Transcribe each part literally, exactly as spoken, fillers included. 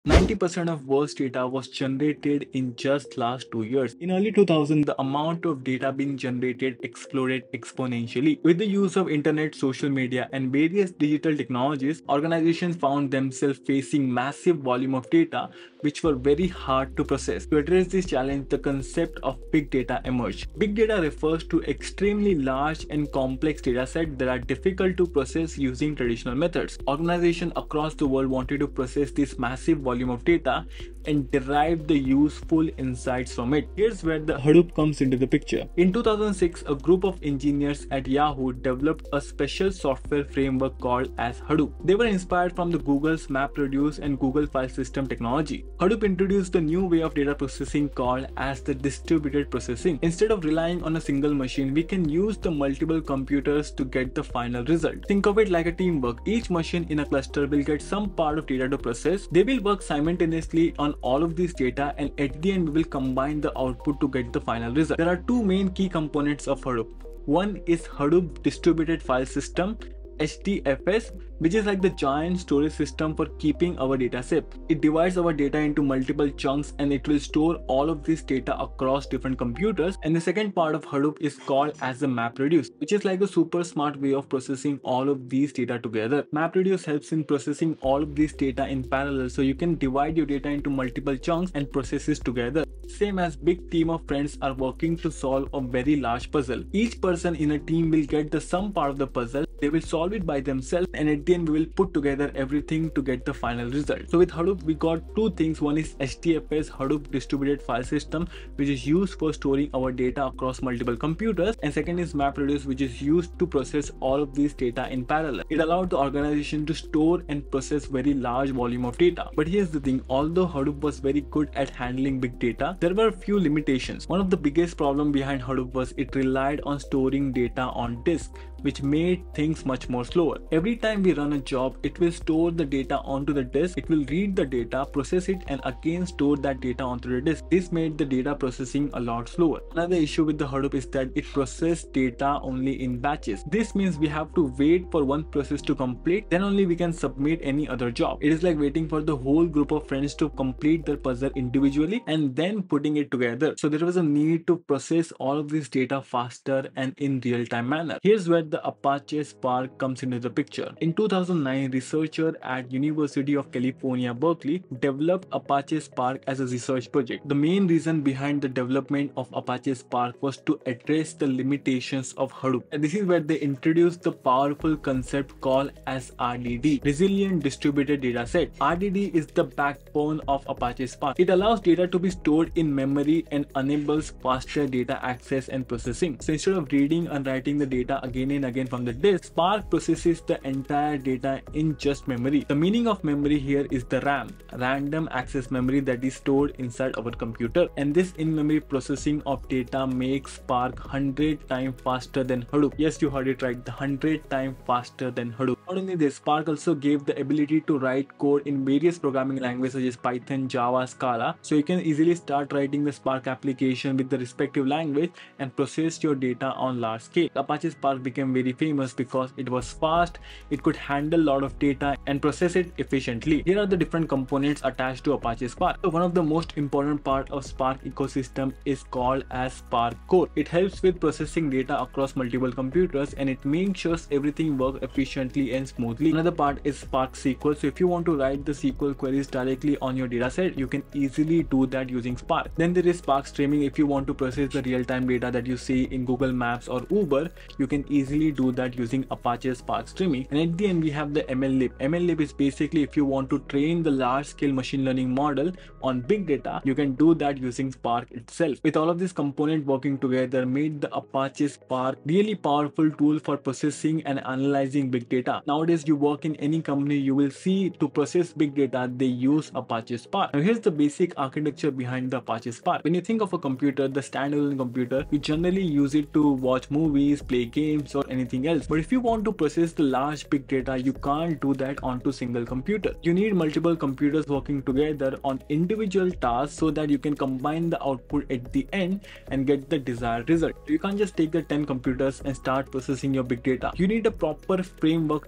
ninety percent of world's data was generated in just last two years. In early two thousand, the amount of data being generated exploded exponentially. With the use of internet, social media, and various digital technologies, organizations found themselves facing massive volume of data which were very hard to process. To address this challenge, the concept of big data emerged. Big data refers to extremely large and complex data sets that are difficult to process using traditional methods. Organizations across the world wanted to process this massive volume of data and derive the useful insights from it. Here's where the Hadoop comes into the picture. In two thousand six, a group of engineers at Yahoo developed a special software framework called as Hadoop. They were inspired from the Google's MapReduce and Google File System technology. Hadoop introduced a new way of data processing called as the distributed processing. Instead of relying on a single machine, we can use the multiple computers to get the final result. Think of it like a teamwork. Each machine in a cluster will get some part of data to process. They will work simultaneously on all of this data, and at the end we will combine the output to get the final result. There are two main key components of Hadoop. One is Hadoop Distributed File System, H D F S, which is like the giant storage system for keeping our data safe. It divides our data into multiple chunks and it will store all of this data across different computers. And the second part of Hadoop is called as the MapReduce, which is like a super smart way of processing all of these data together. MapReduce helps in processing all of this data in parallel, so you can divide your data into multiple chunks and process it together. Same as big team of friends are working to solve a very large puzzle. Each person in a team will get the sum part of the puzzle. They will solve it by themselves, and at the end we will put together everything to get the final result. So with Hadoop we got two things. One is H D F S, Hadoop Distributed File System, which is used for storing our data across multiple computers, and second is MapReduce, which is used to process all of these data in parallel. It allowed the organization to store and process very large volume of data. But here's the thing, although Hadoop was very good at handling big data, there were a few limitations. One of the biggest problem behind Hadoop was it relied on storing data on disk, which made things much more slower. Every time we run a job, it will store the data onto the disk, it will read the data, process it, and again store that data onto the disk. This made the data processing a lot slower. Another issue with the Hadoop is that it processes data only in batches. This means we have to wait for one process to complete, then only we can submit any other job. It is like waiting for the whole group of friends to complete their puzzle individually and then putting it together. So there was a need to process all of this data faster and in real-time manner. Here's where the Apache Spark comes into the picture. In two thousand nine, researchers at University of California, Berkeley developed Apache Spark as a research project. The main reason behind the development of Apache Spark was to address the limitations of Hadoop. And this is where they introduced the powerful concept called as R D D, Resilient Distributed Data Set. R D D is the backbone of Apache Spark. It allows data to be stored in memory and enables faster data access and processing. So instead of reading and writing the data again and again from the disk, Spark processes the entire data in just memory. The meaning of memory here is the RAM, random access memory, that is stored inside our computer. And this in-memory processing of data makes Spark one hundred times faster than Hadoop. Yes, you heard it right, the one hundred times faster than Hadoop. Not only this, Spark also gave the ability to write code in various programming languages such as Python, Java, Scala. So you can easily start writing the Spark application with the respective language and process your data on large scale. Apache Spark became very famous because it was fast, it could handle a lot of data and process it efficiently. Here are the different components attached to Apache Spark. So one of the most important part of Spark ecosystem is called as Spark Core. It helps with processing data across multiple computers and it makes sure everything works efficiently and smoothly. Another part is Spark S Q L. So if you want to write the S Q L queries directly on your dataset, you can easily do that using Spark. Then there is Spark Streaming. If you want to process the real-time data that you see in Google Maps or Uber, you can easily do that using Apache Spark Streaming. And at the end we have the M L Lib. M L Lib is basically if you want to train the large-scale machine learning model on big data, you can do that using Spark itself. With all of these components working together made the Apache Spark really powerful tool for processing and analyzing big data. Nowadays you work in any company, you will see to process big data they use Apache Spark. Now here's the basic architecture behind the Apache Spark. When you think of a computer, the standalone computer, you generally use it to watch movies, play games or anything else. But if you want to process the large big data, you can't do that onto single computer. You need multiple computers working together on individual tasks so that you can combine the output at the end and get the desired result. You can't just take the ten computers and start processing your big data. You need a proper framework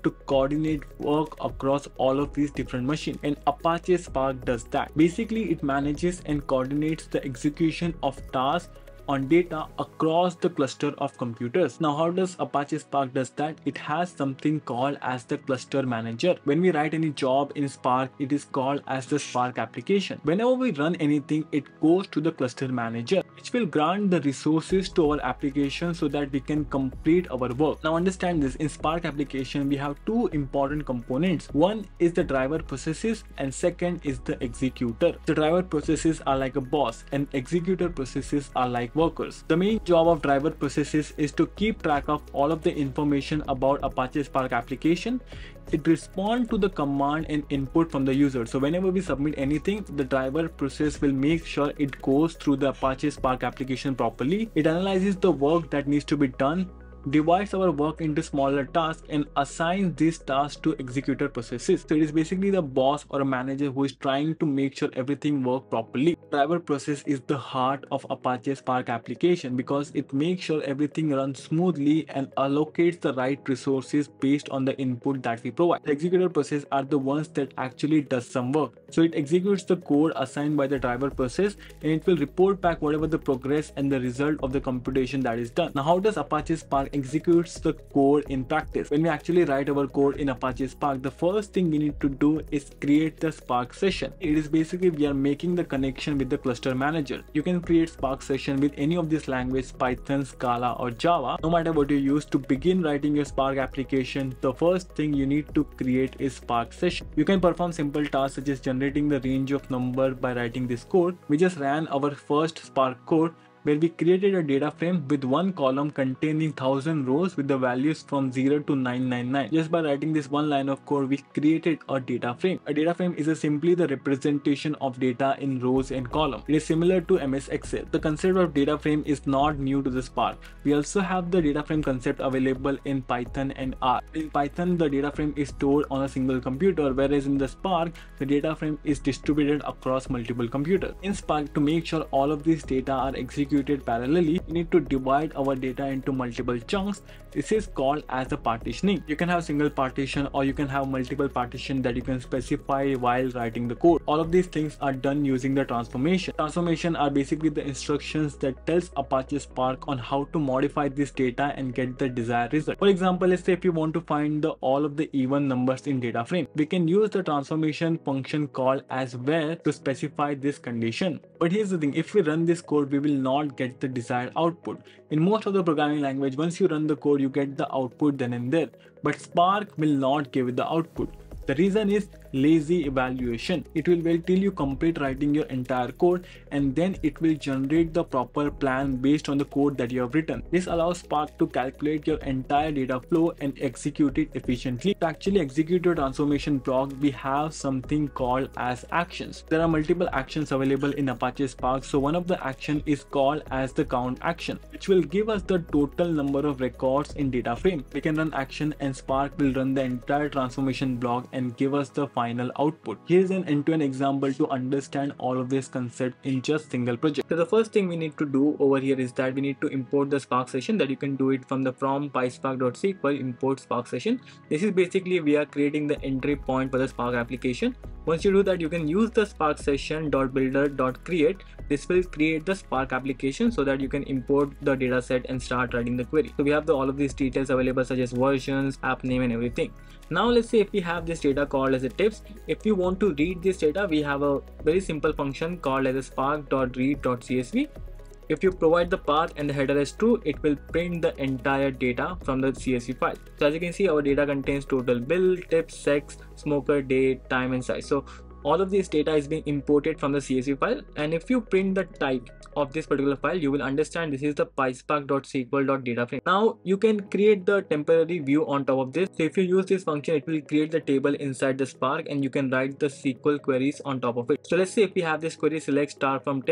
to coordinate work across all of these different machines, and Apache Spark does that. Basically, it manages and coordinates the execution of tasks on data across the cluster of computers. Now, how does Apache Spark does that? It has something called as the cluster manager. When we write any job in Spark, it is called as the Spark application. Whenever we run anything, it goes to the cluster manager, which will grant the resources to our application so that we can complete our work. Now, understand this, in Spark application, we have two important components. One is the driver processes and second is the executor. The driver processes are like a boss and executor processes are like workers. The main job of driver processes is to keep track of all of the information about Apache Spark application. It responds to the command and input from the user. So whenever we submit anything, the driver process will make sure it goes through the Apache Spark application properly. It analyzes the work that needs to be done, divides our work into smaller tasks, and assigns these tasks to executor processes. So it is basically the boss or a manager who is trying to make sure everything works properly. Driver process is the heart of Apache Spark application because it makes sure everything runs smoothly and allocates the right resources based on the input that we provide. The executor process are the ones that actually does some work. So it executes the code assigned by the driver process and it will report back whatever the progress and the result of the computation that is done. Now, how does Apache Spark executes the code in practice? When we actually write our code in Apache Spark, the first thing we need to do is create the Spark session. It is basically we are making the connection with the cluster manager. You can create Spark session with any of these languages, Python, Scala or Java. No matter what you use to begin writing your Spark application, the first thing you need to create is Spark session. You can perform simple tasks such as generating the range of number by writing this code. We just ran our first Spark code where we created a data frame with one column containing one thousand rows with the values from zero to nine nine nine. Just by writing this one line of code, we created a data frame. A data frame is a simply the representation of data in rows and columns. It is similar to M S Excel. The concept of data frame is not new to the Spark. We also have the data frame concept available in Python and R. In Python, the data frame is stored on a single computer, whereas in the Spark, the data frame is distributed across multiple computers. In Spark, to make sure all of these data are executed parallelly, we need to divide our data into multiple chunks. This is called as a partitioning. You can have single partition or you can have multiple partition that you can specify while writing the code. All of these things are done using the transformation. Transformation are basically the instructions that tells Apache Spark on how to modify this data and get the desired result. For example, let's say if you want to find the all of the even numbers in data frame, we can use the transformation function called as where to specify this condition. But here's the thing, if we run this code, we will not get the desired output. In most of the programming language, once you run the code, you get the output then and there. But Spark will not give the output. The reason is lazy evaluation. It will wait till you complete writing your entire code and then it will generate the proper plan based on the code that you have written. This allows Spark to calculate your entire data flow and execute it efficiently. To actually execute your transformation block, we have something called as actions. There are multiple actions available in Apache Spark. So one of the action is called as the count action, which will give us the total number of records in data frame. We can run action and Spark will run the entire transformation block and give us the final output. Here's an end-to-end example to understand all of this concept in just single project. So the first thing we need to do over here is that we need to import the Spark session. That you can do it from the from pyspark.sql import Spark session. This is basically we are creating the entry point for the Spark application. Once you do that, you can use the Spark session.builder.create. This will create the Spark application so that you can import the data set and start writing the query. So we have the, all of these details available such as versions, app name and everything. Now let's say if we have this data called as a tips. If you want to read this data, we have a very simple function called as a spark.read.csv. If you provide the path and the header as true, it will print the entire data from the C S V file. So as you can see, our data contains total bill, tips, sex, smoker, date, time and size. So all of this data is being imported from the C S V file, and if you print the type of this particular file, you will understand this is the pyspark.sql.data frame. Now you can create the temporary view on top of this. So if you use this function, it will create the table inside the Spark and you can write the S Q L queries on top of it. So let's say if we have this query select star from tips,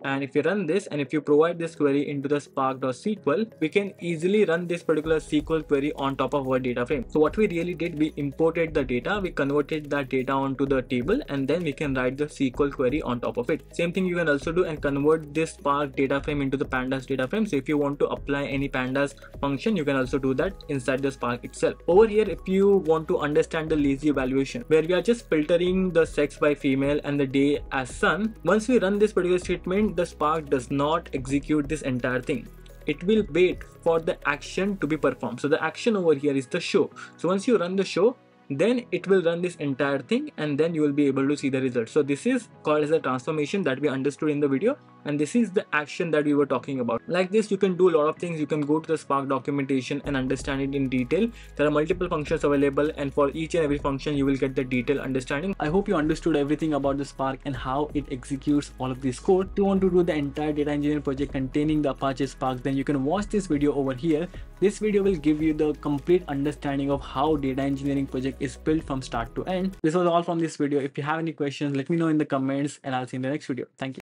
And if you run this and if you provide this query into the spark.sql, we can easily run this particular S Q L query on top of our data frame. So what we really did, we imported the data, we converted that data onto the table, and then we can write the S Q L query on top of it. Same thing you can also do and convert this Spark data frame into the pandas data frame. So if you want to apply any pandas function, you can also do that inside the Spark itself. Over here, if you want to understand the lazy evaluation, where we are just filtering the sex by female and the day as sun, once we run this particular statement, the Spark does not execute this entire thing. It will wait for the action to be performed. So the action over here is the show. So once you run the show, then it will run this entire thing, and then you will be able to see the result. So this is called as a transformation that we understood in the video, and this is the action that we were talking about. Like this, you can do a lot of things. You can go to the Spark documentation and understand it in detail. There are multiple functions available, and for each and every function you will get the detailed understanding. I hope you understood everything about the Spark and how it executes all of this code. If you want to do the entire data engineering project containing the Apache Spark, then you can watch this video over here. This video will give you the complete understanding of how data engineering project is built from start to end. This was all from this video. If you have any questions, let me know in the comments, and I'll see you in the next video. Thank you.